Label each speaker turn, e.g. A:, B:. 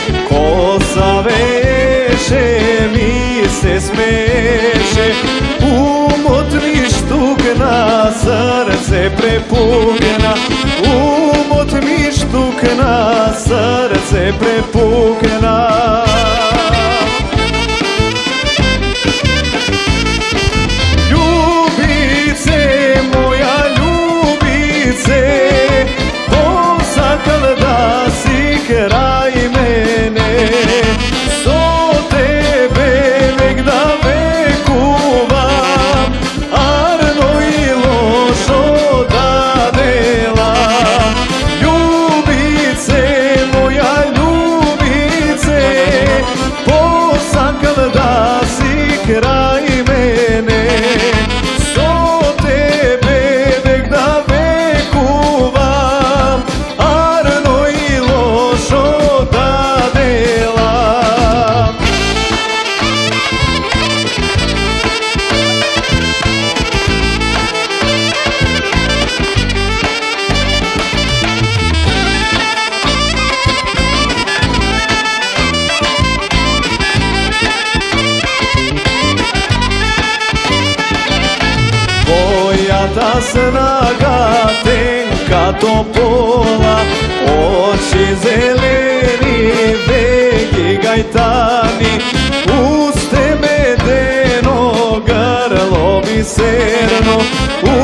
A: kosa veše, mi se smeše, umotni štukna, srce prepukna, umotni štukna, srce prepukna. Ljubice, moja ljubice, posakal da si kraj mene, so tebe vek da vekuvam, arno i lošo da delam. Ljubice, moja ljubice, posakal da si kraj mene, so tebe vek da vekuvam, arno i lošo da delam. Tvoja ta snaga tenka topola, oči zeleni, vegi gajtani, uste medeno, grlo biserno,